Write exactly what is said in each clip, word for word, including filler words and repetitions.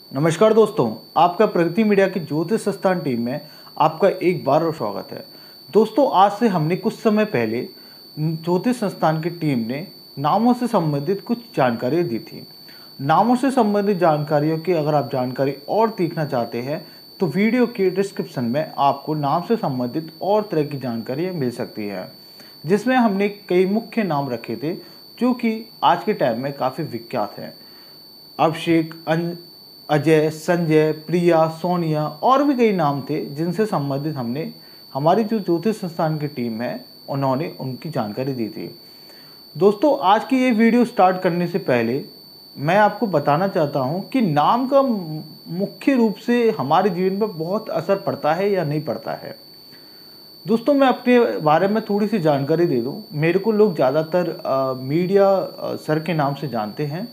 नमस्कार दोस्तों, आपका प्रगति मीडिया की ज्योतिष संस्थान टीम में आपका एक बार और स्वागत है। दोस्तों, आज से हमने कुछ समय पहले ज्योतिष संस्थान की टीम ने नामों से संबंधित कुछ जानकारी दी थी। नामों से संबंधित जानकारियों की अगर आप जानकारी और सीखना चाहते हैं तो वीडियो के डिस्क्रिप्शन में आपको नाम से संबंधित और तरह की जानकारियाँ मिल सकती है, जिसमें हमने कई मुख्य नाम रखे थे जो कि आज के टाइम में काफ़ी विख्यात हैं। अभिषेक, अजय, संजय, प्रिया, सोनिया और भी कई नाम थे जिनसे संबंधित हमने हमारी जो ज्योतिष संस्थान की टीम है उन्होंने उनकी जानकारी दी थी। दोस्तों, आज की ये वीडियो स्टार्ट करने से पहले मैं आपको बताना चाहता हूँ कि नाम का मुख्य रूप से हमारे जीवन पर बहुत असर पड़ता है या नहीं पड़ता है। दोस्तों, मैं अपने बारे में थोड़ी सी जानकारी दे दूँ। मेरे को लोग ज़्यादातर मीडिया आ, सर के नाम से जानते हैं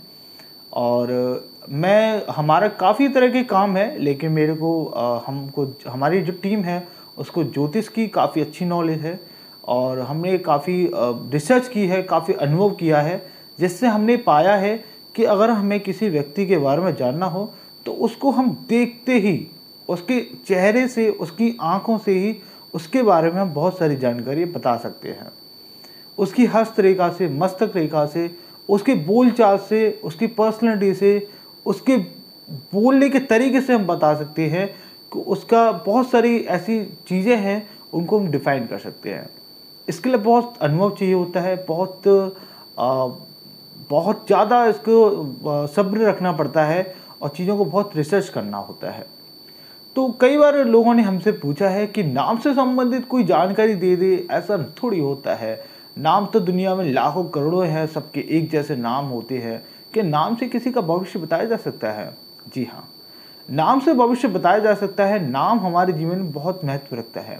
और मैं हमारा काफ़ी तरह के काम है, लेकिन मेरे को आ, हमको हमारी जो टीम है उसको ज्योतिष की काफ़ी अच्छी नॉलेज है और हमने काफ़ी रिसर्च की है, काफ़ी अनुभव किया है, जिससे हमने पाया है कि अगर हमें किसी व्यक्ति के बारे में जानना हो तो उसको हम देखते ही, उसके चेहरे से, उसकी आँखों से ही उसके बारे में हम बहुत सारी जानकारी बता सकते हैं। उसकी हस्तरेखा से, मस्तक रेखा से, उसके बोलचाल से, उसकी पर्सनैलिटी से, उसके बोलने के तरीके से हम बता सकते हैं कि उसका बहुत सारी ऐसी चीज़ें हैं उनको हम डिफाइन कर सकते हैं। इसके लिए बहुत अनुभव चाहिए होता है, बहुत आ, बहुत ज़्यादा इसको सब्र रखना पड़ता है और चीज़ों को बहुत रिसर्च करना होता है। तो कई बार लोगों ने हमसे पूछा है कि नाम से संबंधित कोई जानकारी दे दे, ऐसा थोड़ी होता है। नाम तो दुनिया में लाखों करोड़ों हैं, सबके एक जैसे नाम होते हैं। कि नाम से किसी का भविष्य बताया जा सकता है? जी हाँ, नाम से भविष्य बताया जा सकता है। नाम हमारे जीवन में बहुत महत्व रखता है।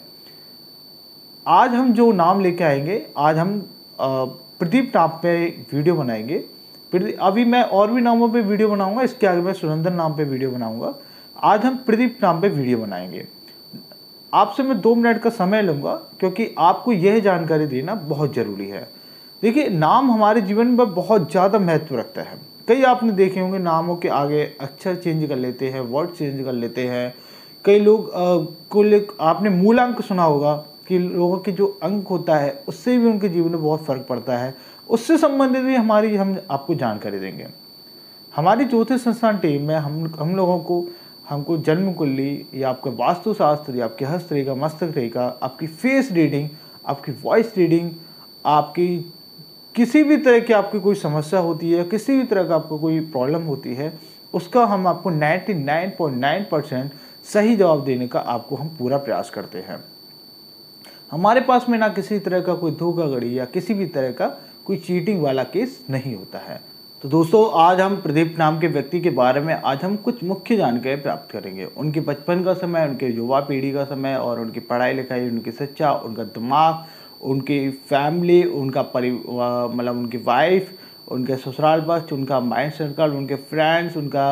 आज हम जो नाम लेके आएंगे, आज हम प्रदीप नाम पे वीडियो बनाएंगे। अभी मैं और भी नामों पे वीडियो बनाऊंगा, इसके आगे मैं सुरेंद्र नाम पे वीडियो बनाऊंगा। आज हम प्रदीप नाम पे वीडियो बनाएंगे। आपसे मैं दो मिनट का समय लूँगा क्योंकि आपको यह जानकारी देना बहुत ज़रूरी है। देखिए, नाम हमारे जीवन में बहुत ज़्यादा महत्व रखता है। कई आपने देखे होंगे नामों के आगे अक्षर चेंज कर लेते हैं, वर्ड चेंज कर लेते हैं। कई लोग को आपने मूलांक सुना होगा कि लोगों के जो अंक होता है उससे भी उनके जीवन में बहुत फ़र्क पड़ता है। उससे संबंधित भी हमारी हम आपको जानकारी देंगे। हमारी ज्योतिष संस्थान टीम में हम हम लोगों को हमको जन्म कुंडली या आपका वास्तुशास्त्र या आपकी हस्तरेखा, मस्तक रेखा, आपकी फेस रीडिंग, आपकी वॉइस रीडिंग, आपकी किसी भी तरह की आपकी कोई समस्या होती है, किसी भी तरह का आपको कोई प्रॉब्लम होती है, उसका हम आपको निन्यानवे पॉइंट नौ परसेंट सही जवाब देने का आपको हम पूरा प्रयास करते हैं। हमारे पास में ना किसी तरह का कोई धोखाधड़ी या किसी भी तरह का कोई चीटिंग वाला केस नहीं होता है। तो दोस्तों, आज हम प्रदीप नाम के व्यक्ति के बारे में आज हम कुछ मुख्य जानकारी प्राप्त करेंगे। उनके बचपन का समय, उनके युवा पीढ़ी का समय और उनकी पढ़ाई लिखाई, उनकी शिक्षा, उनका दिमाग, उनकी फैमिली, उनका परिवार, मतलब उनकी वाइफ, उनके ससुराल पक्ष, उनका माइंड सर्कल, उनके फ्रेंड्स, उनका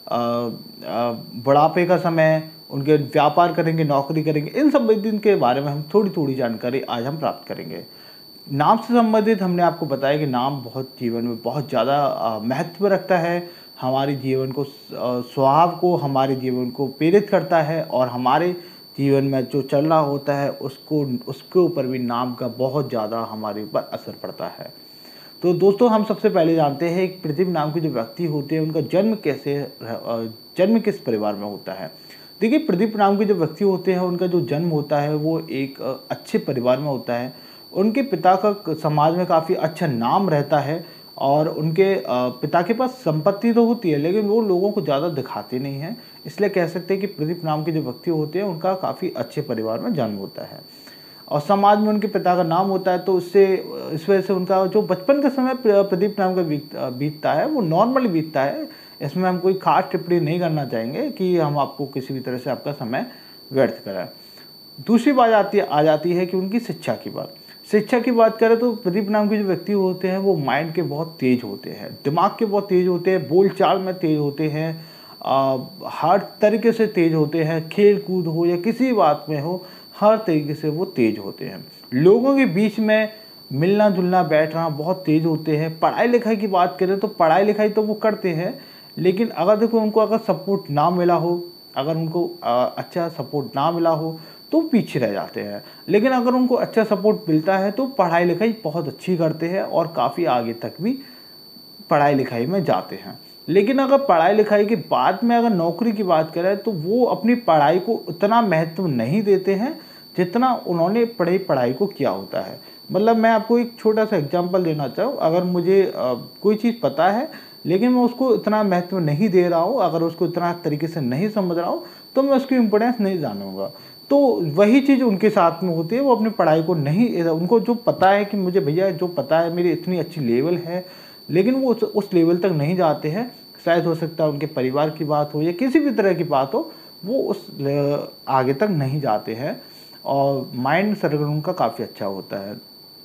बुढ़ापे का समय, उनके व्यापार करेंगे, नौकरी करेंगे, इन सब के बारे में हम थोड़ी थोड़ी जानकारी आज हम प्राप्त करेंगे। नाम से संबंधित हमने आपको बताया कि नाम बहुत जीवन में बहुत ज़्यादा महत्व रखता है। हमारे जीवन को, स्वभाव को, हमारे जीवन को प्रेरित करता है और हमारे जीवन में जो चल रहा होता है उसको उसके ऊपर भी नाम का बहुत ज़्यादा हमारे ऊपर असर पड़ता है। तो दोस्तों, हम सबसे पहले जानते हैं कि प्रदीप नाम के जो व्यक्ति होते हैं उनका जन्म कैसे जन्म किस परिवार में होता है। देखिए, प्रदीप नाम के जो व्यक्ति होते हैं उनका जो जन्म होता है वो एक अच्छे परिवार में होता है। उनके पिता का समाज में काफ़ी अच्छा नाम रहता है और उनके पिता के पास संपत्ति तो होती है, लेकिन वो लोगों को ज़्यादा दिखाते नहीं हैं। इसलिए कह सकते हैं कि प्रदीप नाम के जो व्यक्ति होते हैं उनका काफ़ी अच्छे परिवार में जन्म होता है और समाज में उनके पिता का नाम होता है। तो उससे इस वजह से उनका जो बचपन का समय प्रदीप नाम का बीतता है वो नॉर्मली बीतता है। इसमें हम कोई खास टिप्पणी नहीं करना चाहेंगे कि हम आपको किसी भी तरह से आपका समय व्यर्थ कराएं। दूसरी बात आती आ जाती है कि उनकी शिक्षा की बात शिक्षा की बात करें तो प्रदीप नाम के जो व्यक्ति होते हैं वो माइंड के बहुत तेज होते हैं, दिमाग के बहुत तेज होते हैं, बोलचाल में तेज होते हैं, हर तरीके से तेज होते हैं। खेल कूद हो या किसी बात में हो, हर तरीके से वो तेज होते हैं। लोगों के बीच में मिलना जुलना बैठना बहुत तेज होते हैं। पढ़ाई लिखाई की बात करें तो पढ़ाई लिखाई तो वो करते हैं, लेकिन अगर देखो उनको अगर सपोर्ट ना मिला हो, अगर उनको अच्छा सपोर्ट ना मिला हो तो पीछे रह जाते हैं। लेकिन अगर उनको अच्छा सपोर्ट मिलता है तो पढ़ाई लिखाई बहुत अच्छी करते हैं और काफ़ी आगे तक भी पढ़ाई लिखाई में जाते हैं। लेकिन अगर पढ़ाई लिखाई के बाद में अगर नौकरी की बात करें तो वो अपनी पढ़ाई को उतना महत्व नहीं देते हैं जितना उन्होंने पढ़ी पढ़ाई को किया होता है। मतलब मैं आपको एक छोटा सा एग्जांपल देना चाहूँ, अगर मुझे आ, कोई चीज़ पता है लेकिन मैं उसको इतना महत्व नहीं दे रहा हूँ, अगर उसको इतना तरीके से नहीं समझ रहा हूँ तो मैं उसकी इम्पोर्टेंस नहीं जानूँगा। तो वही चीज़ उनके साथ में होती है, वो अपनी पढ़ाई को नहीं, उनको जो पता है कि मुझे भैया जो पता है मेरी इतनी अच्छी लेवल है, लेकिन वो उस, उस लेवल तक नहीं जाते हैं। शायद हो सकता है उनके परिवार की बात हो या किसी भी तरह की बात हो, वो उस आगे तक नहीं जाते हैं और माइंड सर्कल उनका काफ़ी अच्छा होता है।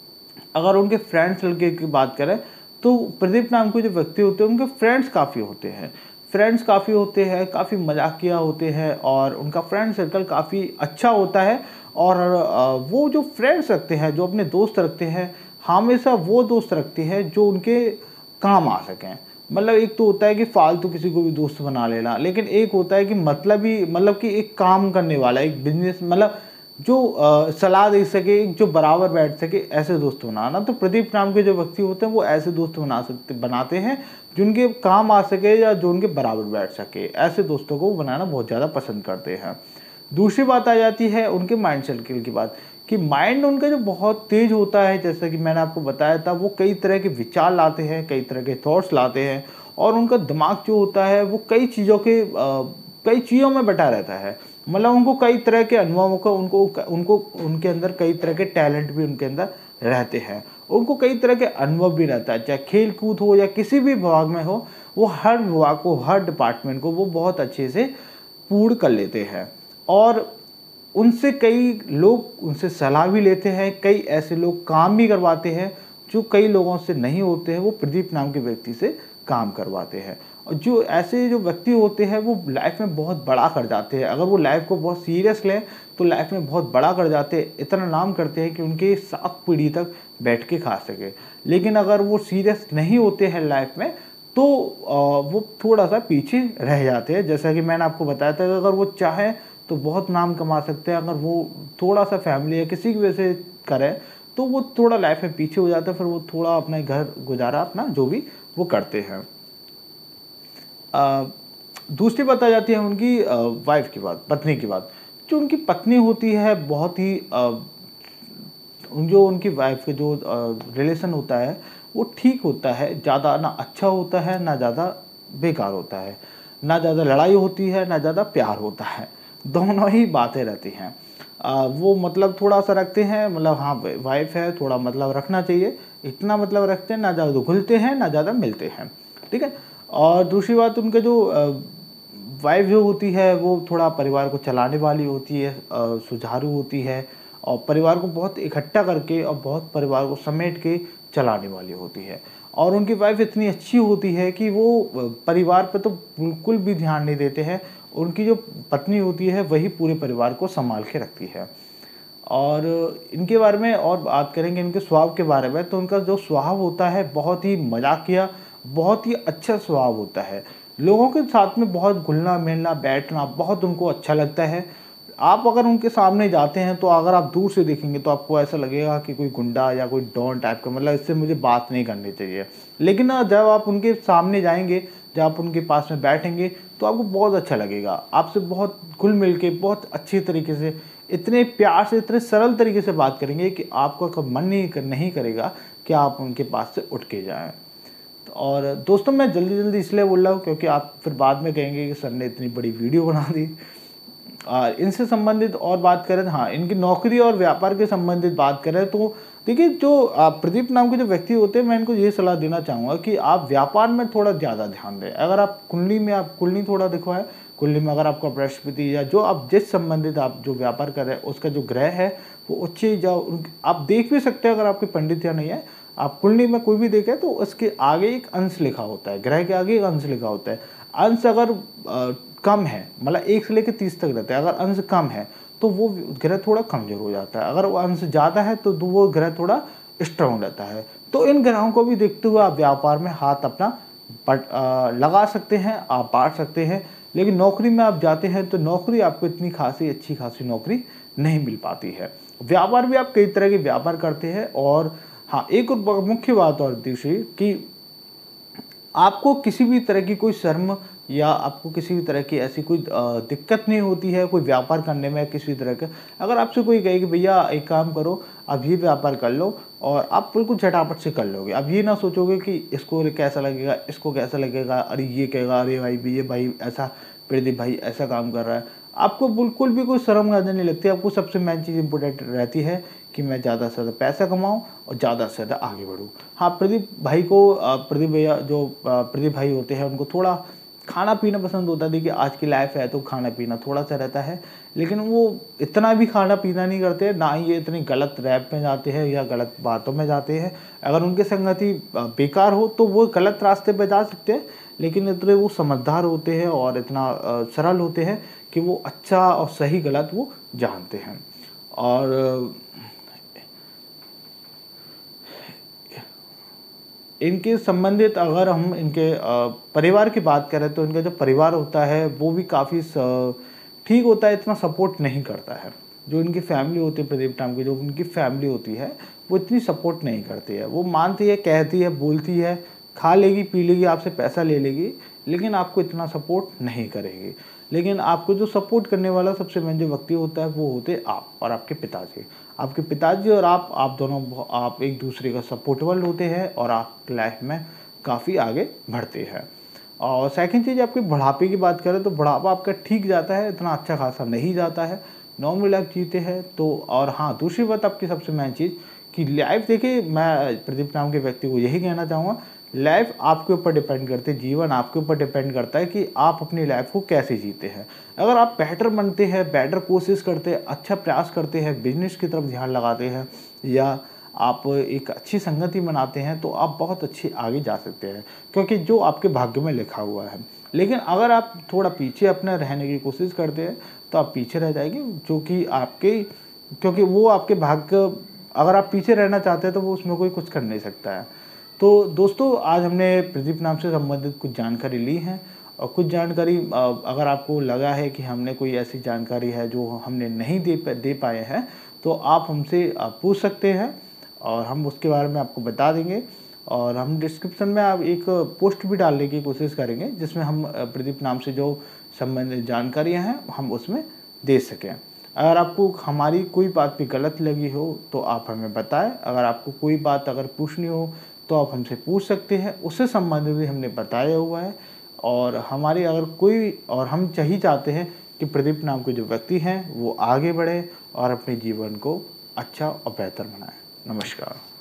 अगर उनके फ्रेंड सर्कल की बात करें तो प्रदीप नाम के जो व्यक्ति होते हैं उनके फ्रेंड्स काफ़ी होते हैं फ्रेंड्स काफ़ी होते हैं काफ़ी मजाकिया होते हैं और उनका फ्रेंड सर्कल काफ़ी अच्छा होता है। और वो जो फ्रेंड्स रखते हैं, जो अपने दोस्त रखते हैं, हमेशा वो दोस्त रखते हैं जो उनके काम आ सकें। मतलब एक तो होता है कि फालतू किसी को भी दोस्त बना लेना, लेकिन एक होता है कि मतलब ही मतलब कि एक काम करने वाला, एक बिजनेस, मतलब जो आ, सलाह दे सके, जो बराबर बैठ सके, ऐसे दोस्त बनाना। तो प्रदीप नाम के जो व्यक्ति होते हैं वो ऐसे दोस्त बना सकते बनाते हैं जिनके काम आ सके या जो उनके बराबर बैठ सके। ऐसे दोस्तों को बनाना बहुत ज़्यादा पसंद करते हैं। दूसरी बात आ जाती है उनके माइंड सर्कल की बात, कि माइंड उनका जो बहुत तेज होता है, जैसा कि मैंने आपको बताया था, वो कई तरह के विचार लाते हैं, कई तरह के थॉट्स लाते हैं और उनका दिमाग जो होता है वो कई चीज़ों के कई चीज़ों में बटा रहता है। मतलब उनको कई तरह के अनुभवों को उनको उनको उनके अंदर कई तरह के टैलेंट भी उनके अंदर रहते हैं, उनको कई तरह के अनुभव भी रहता है, चाहे खेल कूद हो या किसी भी विभाग में हो, वो हर विभाग को, हर डिपार्टमेंट को वो बहुत अच्छे से पूर्ण कर लेते हैं। और उनसे कई लोग उनसे सलाह भी लेते हैं, कई ऐसे लोग काम भी करवाते हैं जो कई लोगों से नहीं होते हैं, वो प्रदीप नाम के व्यक्ति से काम करवाते हैं। और जो ऐसे जो व्यक्ति होते हैं वो लाइफ में बहुत बड़ा कर जाते हैं। अगर वो लाइफ को बहुत सीरियस लें तो लाइफ में बहुत बड़ा कर जाते हैं, इतना नाम करते हैं कि उनके सात पीढ़ी तक बैठ के खा सके। लेकिन अगर वो सीरियस नहीं होते हैं लाइफ में तो वो थोड़ा सा पीछे रह जाते हैं। जैसा कि मैंने आपको बताया था कि अगर वो चाहें तो बहुत नाम कमा सकते हैं, अगर वो थोड़ा सा फैमिली या किसी की वजह से करें तो वो थोड़ा लाइफ में पीछे हो जाता है, फिर वो थोड़ा अपने घर गुजारा अपना जो भी वो करते हैं। आ, दूसरी बात आ जाती है उनकी वाइफ की बात, पत्नी की बात। जो उनकी पत्नी होती है बहुत ही आ, जो उनकी वाइफ के जो रिलेशन होता है वो ठीक होता है, ज़्यादा ना अच्छा होता है ना ज़्यादा बेकार होता है, ना ज़्यादा लड़ाई होती है ना ज़्यादा प्यार होता है, दोनों ही बातें रहती हैं। आ, वो मतलब थोड़ा सा रखते हैं, मतलब हाँ वाइफ है थोड़ा मतलब रखना चाहिए, इतना मतलब रखते हैं, ना ज़्यादा घुलते हैं ना ज़्यादा मिलते हैं, ठीक है। और दूसरी बात उनके जो वाइफ जो होती है वो थोड़ा परिवार को चलाने वाली होती है, सुचारू होती है और परिवार को बहुत इकट्ठा करके और बहुत परिवार को समेट के चलाने वाली होती है। और उनकी वाइफ इतनी अच्छी होती है कि वो परिवार पर तो बिल्कुल भी ध्यान नहीं देते हैं, उनकी जो पत्नी होती है वही पूरे परिवार को संभाल के रखती है। और इनके बारे में और बात करेंगे इनके स्वभाव के बारे में, तो उनका जो स्वभाव होता है बहुत ही मजाकिया, बहुत ही अच्छा स्वभाव होता है। लोगों के साथ में बहुत घुलना मिलना बैठना बहुत उनको अच्छा लगता है। आप अगर उनके सामने जाते हैं तो अगर आप दूर से देखेंगे तो आपको ऐसा लगेगा कि कोई गुंडा या कोई डॉन टाइप का, मतलब इससे मुझे बात नहीं करनी चाहिए। लेकिन जब आप उनके सामने जाएंगे, जब आप उनके पास में बैठेंगे तो आपको बहुत अच्छा लगेगा, आपसे बहुत घुल मिल के बहुत अच्छी तरीके से, इतने प्यार से, इतने सरल तरीके से बात करेंगे कि आपका कब मन नहीं कर, नहीं करेगा कि आप उनके पास से उठ के जाएं। और दोस्तों मैं जल्दी जल्दी इसलिए बोल रहा हूँ क्योंकि आप फिर बाद में कहेंगे कि सर ने इतनी बड़ी वीडियो बना दी। और इनसे संबंधित और बात करें, हाँ इनकी नौकरी और व्यापार के संबंधित बात करें तो देखिए जो प्रदीप नाम के जो व्यक्ति होते हैं, मैं इनको ये सलाह देना चाहूँगा कि आप व्यापार में थोड़ा ज़्यादा ध्यान दें। अगर आप कुंडली में आप कुंडली थोड़ा दिखवाएं, कुंडली में अगर आपका बृहस्पति या जो आप जिस संबंधित आप जो व्यापार कर रहे हैं उसका जो ग्रह है वो उच्च जाओ, आप देख भी सकते हैं अगर आपके पंडित या नहीं है, आप कुंडली में कोई भी देखें तो उसके आगे एक अंश लिखा होता है, ग्रह के आगे एक अंश लिखा होता है। अंश अगर आ, कम है, मतलब एक से लेकर तीस तक रहता है, अगर अंश कम है तो वो ग्रह थोड़ा कमजोर हो जाता है, अगर वो अंश ज़्यादा है तो वो ग्रह थोड़ा स्ट्रांग रहता है। तो इन ग्रहों को भी देखते हुए आप व्यापार में हाथ अपना बट लगा सकते हैं, आप बांट सकते हैं, लेकिन नौकरी में आप जाते हैं तो नौकरी आपको इतनी खासी अच्छी खासी नौकरी नहीं मिल पाती है। व्यापार भी आप कई तरह के व्यापार करते हैं। और हाँ, एक और मुख्य बात और दूसरी कि आपको किसी भी तरह की कोई शर्म या आपको किसी भी तरह की ऐसी कोई दिक्कत नहीं होती है कोई व्यापार करने में किसी भी तरह का। अगर आपसे कोई कहे कि भैया एक काम करो, अब ये व्यापार कर लो, और आप बिल्कुल झटापट से कर लोगे। अब ये ना सोचोगे कि इसको कैसा लगेगा, इसको कैसा लगेगा, अरे ये कहेगा, अरे भाई ये भाई ऐसा, प्रदीप भाई ऐसा काम कर रहा है। आपको बिल्कुल भी कोई शर्म करने नहीं लगती। आपको सबसे मेन चीज़ इंपॉर्टेंट रहती है कि मैं ज़्यादा से ज़्यादा पैसा कमाऊँ और ज़्यादा से ज़्यादा आगे बढ़ूँ। हाँ, प्रदीप भाई को प्रदीप भैया जो प्रदीप भाई होते हैं उनको थोड़ा खाना पीना पसंद होता है। देखिए आज की लाइफ है तो खाना पीना थोड़ा सा रहता है, लेकिन वो इतना भी खाना पीना नहीं करते, ना ही ये इतनी गलत रैप में जाते हैं या गलत बातों में जाते हैं। अगर उनके संगति बेकार हो तो वो गलत रास्ते पे जा सकते हैं, लेकिन इतने वो समझदार होते हैं और इतना सरल होते हैं कि वो अच्छा और सही गलत वो जानते हैं। और इनके संबंधित अगर हम इनके परिवार की बात करें तो इनका जो परिवार होता है वो भी काफ़ी ठीक होता है, इतना सपोर्ट नहीं करता है। जो इनकी फैमिली होती है, प्रदीप नाम की जो उनकी फैमिली होती है वो इतनी सपोर्ट नहीं करती है। वो मानती है, कहती है, बोलती है, खा लेगी, पी लेगी, आपसे पैसा ले लेगी, लेकिन आपको इतना सपोर्ट नहीं करेगी। लेकिन आपको जो सपोर्ट करने वाला सबसे मेन जो व्यक्ति होता है वो होते आप और आपके पिताजी। आपके पिताजी और आप आप दोनों आप एक दूसरे का सपोर्टेबल होते हैं और आप लाइफ में काफ़ी आगे बढ़ते हैं। और सेकंड चीज़, आपके बुढ़ापे की बात करें तो बुढ़ापा आपका ठीक जाता है, इतना अच्छा खासा नहीं जाता है, नॉर्मल लाइफ जीते हैं तो। और हाँ, दूसरी बात आपकी सबसे मेन चीज़ कि लाइफ, देखिए मैं प्रदीप नाम के व्यक्ति को यही कहना चाहूँगा, लाइफ आपके ऊपर डिपेंड करती है, जीवन आपके ऊपर डिपेंड करता है कि आप अपनी लाइफ को कैसे जीते हैं। अगर आप बेटर बनते हैं, बेटर कोशिश करते हैं, अच्छा प्रयास करते हैं, बिजनेस की तरफ ध्यान लगाते हैं, या आप एक अच्छी संगति बनाते हैं तो आप बहुत अच्छे आगे जा सकते हैं, क्योंकि जो आपके भाग्य में लिखा हुआ है। लेकिन अगर आप थोड़ा पीछे अपने रहने की कोशिश करते हैं तो आप पीछे रह जाएंगे, जो कि आपके, क्योंकि वो आपके भाग्य, अगर आप पीछे रहना चाहते हैं तो वो उसमें कोई कुछ कर नहीं सकता है। तो दोस्तों, आज हमने प्रदीप नाम से संबंधित कुछ जानकारी ली है, और कुछ जानकारी अगर आपको लगा है कि हमने कोई ऐसी जानकारी है जो हमने नहीं दे दे पाए हैं तो आप हमसे पूछ सकते हैं और हम उसके बारे में आपको बता देंगे। और हम डिस्क्रिप्शन में आप एक पोस्ट भी डालने की कोशिश करेंगे जिसमें हम प्रदीप नाम से जो संबंधित जानकारियाँ हैं हम उसमें दे सकें। अगर आपको हमारी कोई बात भी गलत लगी हो तो आप हमें बताएं। अगर आपको कोई बात अगर पूछनी हो तो आप हमसे पूछ सकते हैं, उससे संबंधित भी हमने बताया हुआ है। और हमारी अगर कोई, और हम यही चाहते हैं कि प्रदीप नाम के जो व्यक्ति हैं वो आगे बढ़े और अपने जीवन को अच्छा और बेहतर बनाएं। नमस्कार।